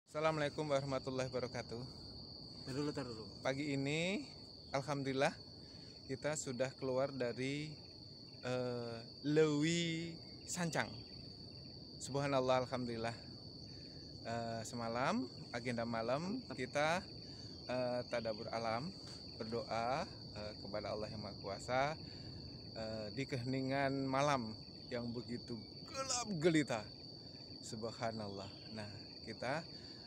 Assalamualaikum warahmatullahi wabarakatuh. Taruh dulu. Pagi ini, alhamdulillah kita sudah keluar dari Lewi Sancang. Subhanallah, alhamdulillah. Semalam agenda malam kita tadabbur alam, berdoa kepada Allah yang Maha Kuasa di keheningan malam yang begitu gelap gelita. Subhanallah. Nah, kita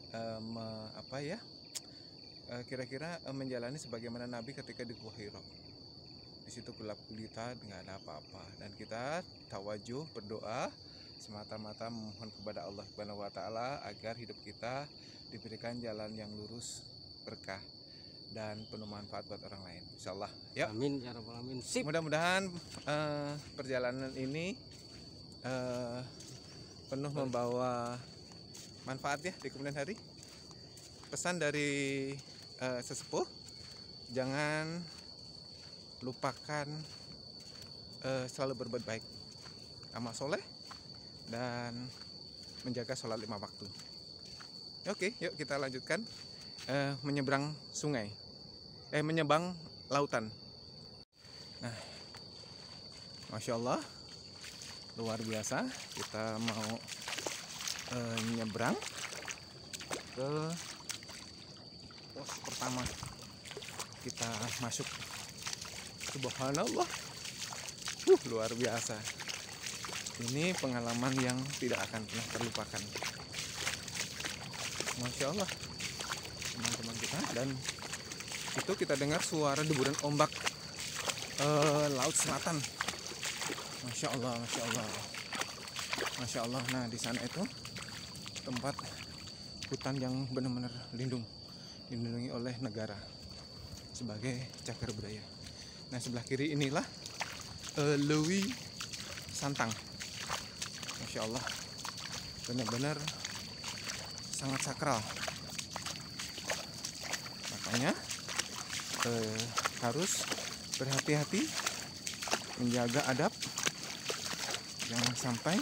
kira-kira menjalani sebagaimana Nabi ketika di Gua Hira. Di situ gelap gulita, nggak ada apa-apa, dan kita tawajuh berdoa semata-mata memohon kepada Allah Subhanahu wa Ta'ala agar hidup kita diberikan jalan yang lurus, berkah, dan penuh manfaat buat orang lain. Insyaallah. Ya. Amin ya rabbal alamin. Sip. Mudah-mudahan perjalanan ini penuh membawa manfaat ya di kemudian hari. Pesan dari sesepuh, jangan lupakan selalu berbuat baik, amal soleh, dan menjaga sholat 5 waktu. Oke, yuk kita lanjutkan menyeberang sungai, menyeberang lautan. Nah, Masya Allah, luar biasa. Kita mau nyebrang ke pos pertama, kita masuk. Subhanallah, luar biasa. Ini pengalaman yang tidak akan pernah terlupakan. Masya Allah, teman-teman kita. Dan itu kita dengar suara deburan ombak laut selatan. Masya Allah, Masya Allah, Masya Allah. Nah, di sana itu tempat hutan yang benar-benar dilindungi oleh negara sebagai cagar budaya. Nah, sebelah kiri inilah Lewi Santang. Masya Allah, benar-benar sangat sakral. Makanya harus berhati-hati, menjaga adab, jangan sampai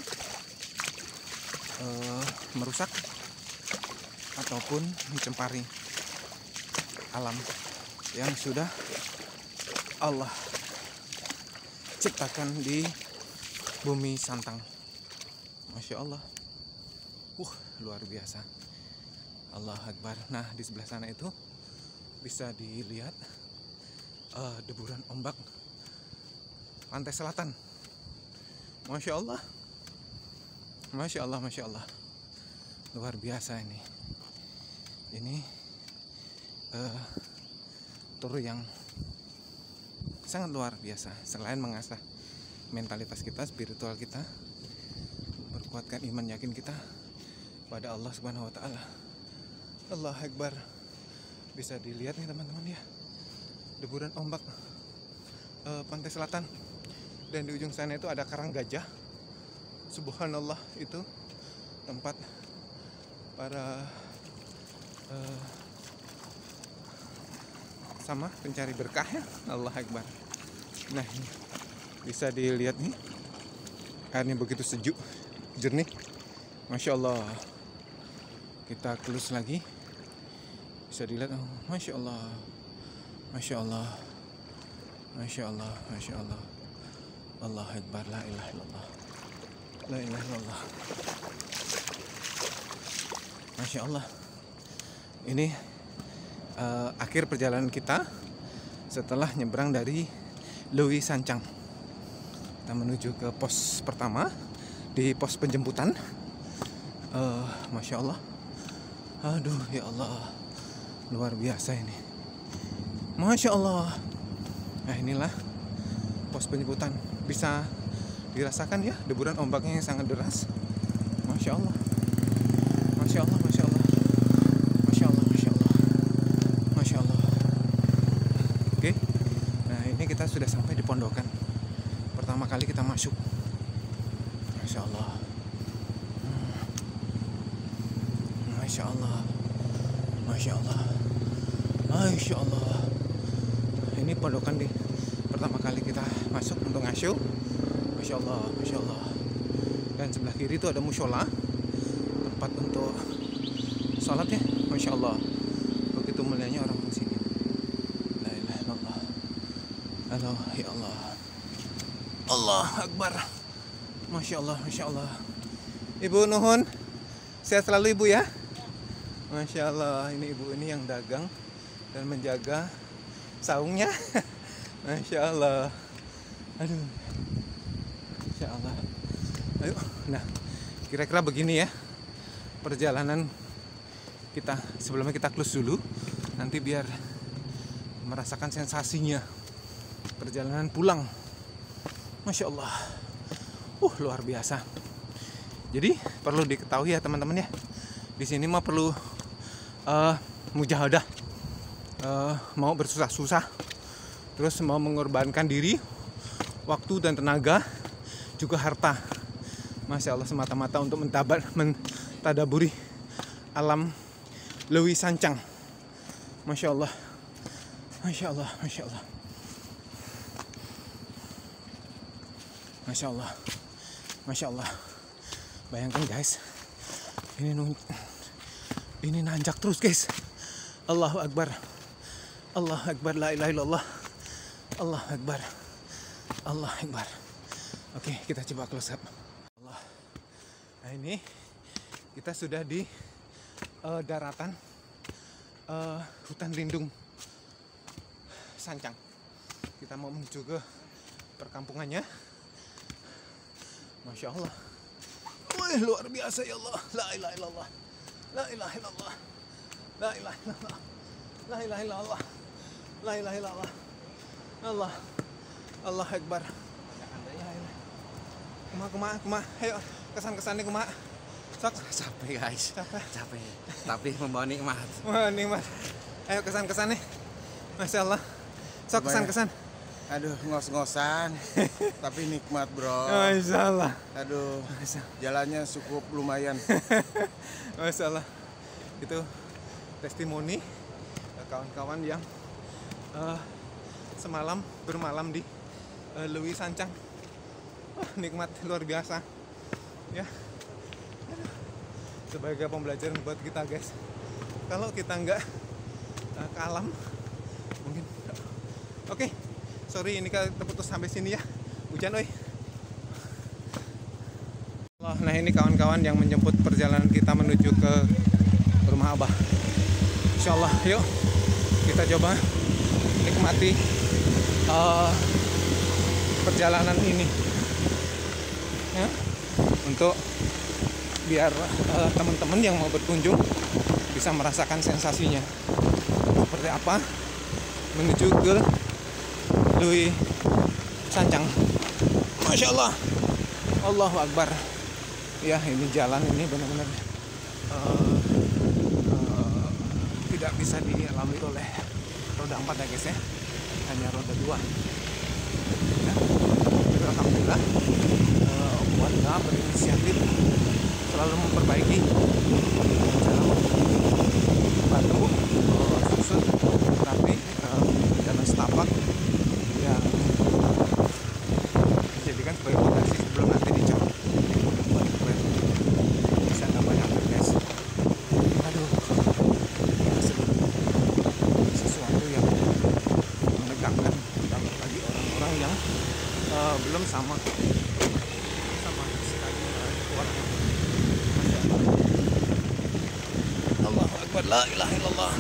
merusak ataupun mencemari alam yang sudah Allah ciptakan di bumi Santang. Masya Allah, luar biasa. Allah Akbar. Nah, di sebelah sana itu bisa dilihat deburan ombak pantai selatan. Masya Allah, Masya Allah, Masya Allah, luar biasa ini. Ini tur yang sangat luar biasa. Selain mengasah mentalitas kita, spiritual kita, berkuatkan iman yakin kita pada Allah Subhanahu wa Ta'ala. Allah Akbar. Bisa dilihat nih teman-teman ya, deburan ombak pantai selatan. Dan di ujung sana itu ada karang gajah. Subhanallah, itu tempat para sama pencari berkah ya. Allah Akbar. Nah, ini bisa dilihat nih, airnya begitu sejuk, jernih. Masya Allah. Kita kelus lagi, bisa dilihat. Masya Allah, Masya Allah, Masya Allah, Masya Allah. Allah Akbar. La ilaha illallah, la ilaha illallah. Masya Allah. Ini akhir perjalanan kita setelah nyebrang dari Lewi Sancang. Kita menuju ke pos pertama, di pos penjemputan. Masya Allah. Aduh ya Allah, luar biasa ini. Masya Allah. Nah, inilah pos penjemputan. Bisa dirasakan ya deburan ombaknya yang sangat deras. Masya Allah, Masya Allah, Masya Allah, Masya Allah, Masya Allah, Masya Allah. Oke, nah ini kita sudah sampai di pondokan. Pertama kali kita masuk. Masya Allah, Masya Allah, Masya Allah, Masya Allah. Ini pondokan di pertama kali kita masuk untuk ngasuh. Masya Allah, Masya Allah. Dan sebelah kiri itu ada mushola, tempat untuk sholat ya, masya Allah. Begitu mulianya orang di sini. La ilaha illallah. Halo, ya Allah. Allah Akbar. Masya Allah, masya Allah. Ibu nuhun, sehat selalu ibu ya. Masya Allah, ini ibu ini yang dagang dan menjaga saungnya. Masya Allah. Aduh. Masya Allah. Ayo, nah kira-kira begini ya perjalanan kita. Sebelumnya kita close dulu, nanti biar merasakan sensasinya perjalanan pulang. Masya Allah, luar biasa. Jadi perlu diketahui ya teman-teman ya, di sini mah perlu mujahadah, mau bersusah-susah, terus mau mengorbankan diri, waktu dan tenaga, juga harta. Masya Allah, semata-mata untuk mentadaburi alam Leuwi Sancang. Masya Allah, masya Allah, masya Allah, masya Allah, masya Allah. Bayangkan guys, ini nanjak terus guys. Allahu Akbar, Allahu Akbar, la ilaha illallah, Allahu Akbar, Allahu Akbar. Oke, kita coba close up. Allah. Nah ini kita sudah di daratan hutan lindung Sancang. Kita mau menuju ke perkampungannya. Masya Allah. Wih, luar biasa ya Allah. La ilaha illallah, la ilaha illallah, la ilaha illallah, la ilaha illallah, la ilaha illallah. Allah, Allah Akbar. Kuma, ayo kesan-kesannya kuma. Sok. Capek guys. Capek. Tapi membawa nikmat. Wah, nikmat. Ayo kesan-kesannya. Masya Allah. Sok kesan-kesan. Aduh, ngos-ngosan. Tapi nikmat bro. Masya Allah. Aduh, jalannya cukup lumayan. Masya Allah. Itu testimoni kawan-kawan yang semalam bermalam di Leuwi Sancang. Nikmat luar biasa ya. Sebagai pembelajaran buat kita guys, kalau kita nggak ke alam mungkin. Oke, sorry ini kita putus sampai sini ya, hujan oi. Nah ini kawan-kawan yang menjemput perjalanan kita menuju ke rumah Abah. Insyaallah yuk kita coba nikmati perjalanan ini ya, untuk biar teman-teman yang mau berkunjung bisa merasakan sensasinya seperti apa menuju ke Leuwi Sancang. Masya Allah, Allahu Akbar. Ya ini jalan ini benar-benar tidak bisa dilalui oleh roda 4 ya guys ya, hanya roda 2 ya. Alhamdulillah warga berinisiatif selalu memperbaiki batu susun tapi jalan setapak yang dijadikan sebagai potensi sebelum nanti dicor bisa tambahnya guys. Aduh, sesuatu yang menegangkan bagi orang-orang yang belum sama sekali orang. Allahu Akbar, la ilaha illallah.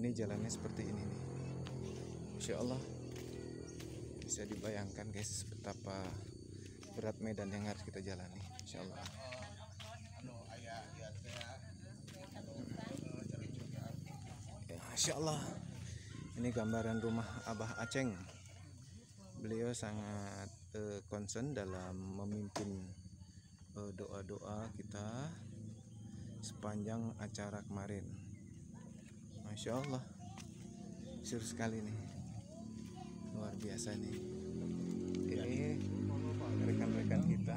ini jalannya seperti ini nih. Insya Allah bisa dibayangkan guys betapa berat medan yang harus kita jalani. Insya Allah. Ya, Insya Allah. Ini gambaran rumah Abah Aceng. Beliau sangat concern dalam memimpin doa-doa kita sepanjang acara kemarin. Masya Allah, seru sekali nih, luar biasa nih. Ini rekan-rekan kita,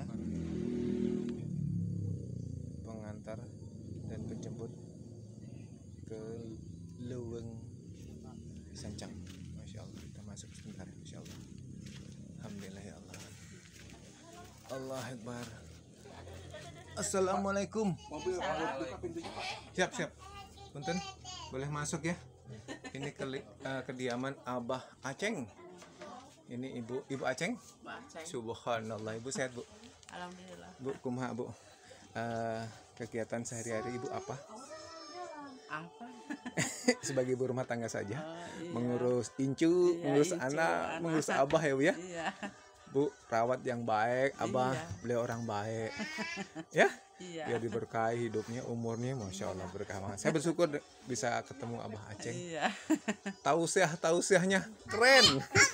pengantar dan penjemput ke Leuweung Sancang. Masya Allah, kita masuk sebentar. Masya Allah, alhamdulillah ya Allah. Allah Akbar. Assalamualaikum. Siap. Punten, boleh masuk ya. Ini kediaman Abah Aceng. Ini Ibu Aceng. Subhanallah, Ibu sehat, Bu? Alhamdulillah. Bu, kumaha, Bu? Kegiatan sehari-hari Ibu apa? Apa? Sebagai ibu rumah tangga saja. Iya. Mengurus incu, mengurus incu, anak, mengurus anak. Abah ya, Bu ya? Iya. Bu, rawat yang baik, Abah. Iya. Beliau orang baik. Ya? Iya. Biar diberkahi hidupnya, umurnya, Masya Allah berkah banget. Saya bersyukur bisa ketemu Abah Aceng. Iya. Tausiahnya keren.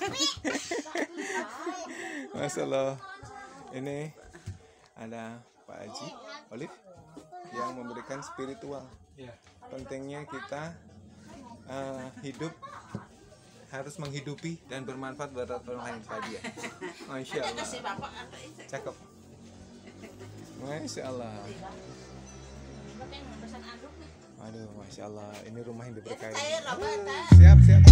Masya Allah. Ini ada Pak Haji Olive yang memberikan spiritual. Pentingnya kita hidup harus menghidupi dan bermanfaat buat orang lain tadi ya. Masya Allah. Cakep. Masya Allah. Aduh, Masya Allah. Ini rumah yang diberkahi. Siap.